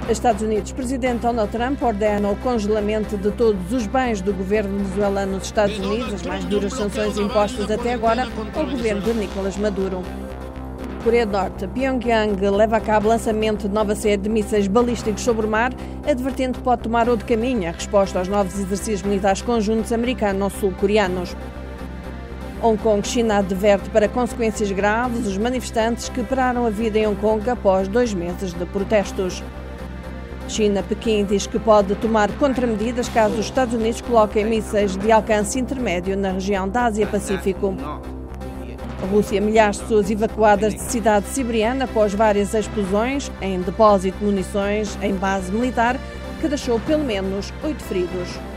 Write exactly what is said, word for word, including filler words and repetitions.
Estados Unidos. Presidente Donald Trump ordena o congelamento de todos os bens do governo venezuelano nos Estados Unidos, as mais duras sanções impostas até agora ao governo de Nicolás Maduro. Coreia do Norte. Pyongyang leva a cabo o lançamento de nova série de mísseis balísticos sobre o mar, advertendo que pode tomar outro caminho, a resposta aos novos exercícios militares conjuntos americano-sul-coreanos. Hong Kong. China adverte para consequências graves os manifestantes que pararam a vida em Hong Kong após dois meses de protestos. China. Pequim diz que pode tomar contramedidas caso os Estados Unidos coloquem mísseis de alcance intermédio na região da Ásia-Pacífico. Rússia. Milhares de pessoas evacuadas de cidade siberiana após várias explosões em depósito de munições em base militar, que deixou pelo menos oito feridos.